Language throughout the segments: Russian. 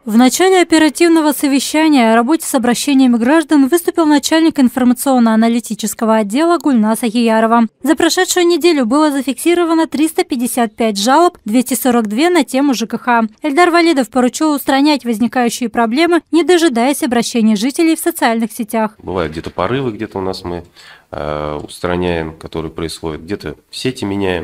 В начале оперативного совещания о работе с обращениями граждан выступил начальник информационно-аналитического отдела Гульнас Ахиярова. За прошедшую неделю было зафиксировано 355 жалоб, 242 на тему ЖКХ. Эльдар Валидов поручил устранять возникающие проблемы, не дожидаясь обращений жителей в социальных сетях. Бывают где-то порывы, где-то у нас мы устраняем, которые происходят, где-то сети меняем.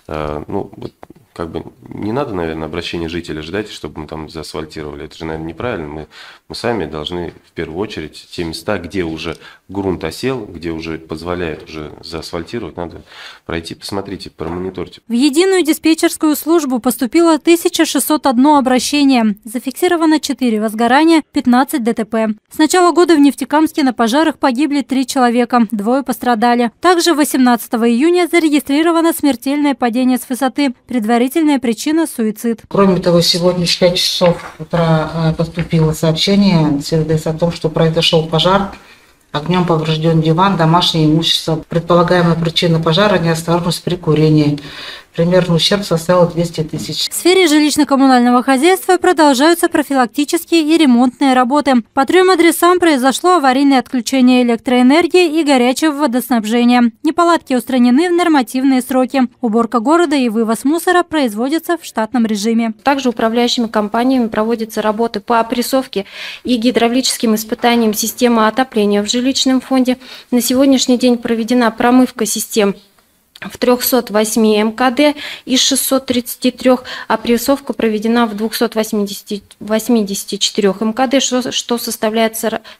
Не надо, наверное, обращения жителей ждать, чтобы мы там заасфальтировали. Это же, наверное, неправильно. Мы сами должны в первую очередь те места, где уже грунт осел, где уже позволяет уже заасфальтировать, надо пройти, посмотрите, промониторьте. В единую диспетчерскую службу поступило 1601 обращение. Зафиксировано 4 возгорания, 15 ДТП. С начала года в Нефтекамске на пожарах погибли 3 человека, 2 пострадали. Также 18 июня зарегистрировано смертельное падение с высоты. Предварительная причина – суицид. Кроме того, сегодня в 5 часов утра поступило сообщение с СДС о том, что произошел пожар. Огнем поврежден диван, домашнее имущество. Предполагаемая причина пожара – неосторожность при курении. Примерный ущерб составил 200 тысяч. В сфере жилищно-коммунального хозяйства продолжаются профилактические и ремонтные работы. По 3 адресам произошло аварийное отключение электроэнергии и горячего водоснабжения. Неполадки устранены в нормативные сроки. Уборка города и вывоз мусора производятся в штатном режиме. Также управляющими компаниями проводятся работы по опрессовке и гидравлическим испытаниям системы отопления в жилищном фонде. На сегодняшний день проведена промывка систем в 308 МКД из 633, опрессовка проведена в 284 МКД, что составляет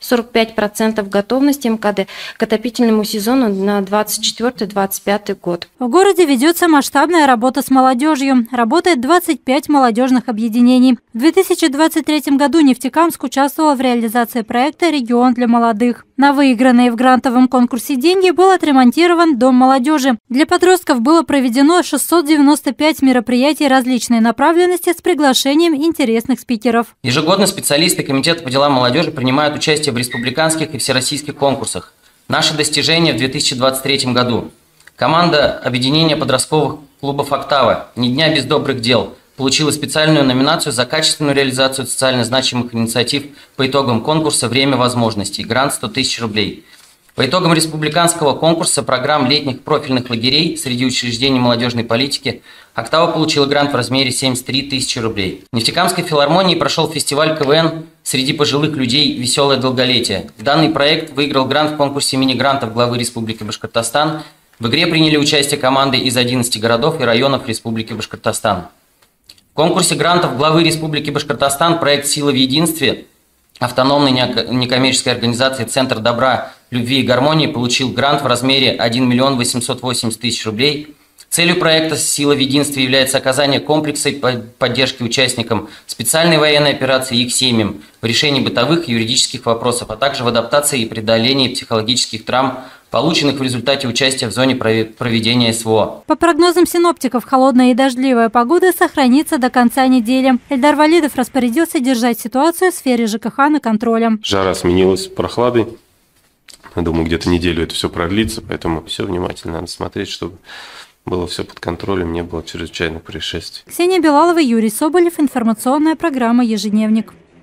45% готовности МКД к отопительному сезону на 2024-2025 год. В городе ведется масштабная работа с молодежью. Работает 25 молодежных объединений. В 2023 году Нефтекамск участвовал в реализации проекта «Регион для молодых». На выигранные в грантовом конкурсе деньги был отремонтирован Дом молодежи. Для подростков было проведено 695 мероприятий различной направленности с приглашением интересных спикеров. Ежегодно специалисты Комитета по делам молодежи принимают участие в республиканских и всероссийских конкурсах. Наши достижения в 2023 году. Команда объединения подростковых клубов «Октава» «Ни дня без добрых дел» получила специальную номинацию за качественную реализацию социально значимых инициатив по итогам конкурса «Время возможностей», грант 100 тысяч рублей. По итогам республиканского конкурса программ летних профильных лагерей среди учреждений молодежной политики «Октава» получила грант в размере 73 тысячи рублей. В Нефтекамской филармонии прошел фестиваль КВН среди пожилых людей «Веселое долголетие». Данный проект выиграл грант в конкурсе мини-грантов главы Республики Башкортостан. В игре приняли участие команды из 11 городов и районов Республики Башкортостан. В конкурсе грантов главы Республики Башкортостан проект «Сила в единстве» автономной некоммерческой организации «Центр добра, любви и гармонии» получил грант в размере 1 миллион 880 тысяч рублей. Целью проекта «Сила в единстве» является оказание комплексной поддержки участникам специальной военной операции и их семьям в решении бытовых и юридических вопросов, а также в адаптации и преодолении психологических травм, полученных в результате участия в зоне проведения СВО. По прогнозам синоптиков, холодная и дождливая погода сохранится до конца недели. Эльдар Валидов распорядился держать ситуацию в сфере ЖКХ на контроле. Жара сменилась прохладой. Я думаю, где-то неделю это все продлится, поэтому все внимательно надо смотреть, чтобы было все под контролем, не было чрезвычайных происшествий. Ксения Белалова, Юрий Соболев. Информационная программа «Ежедневник».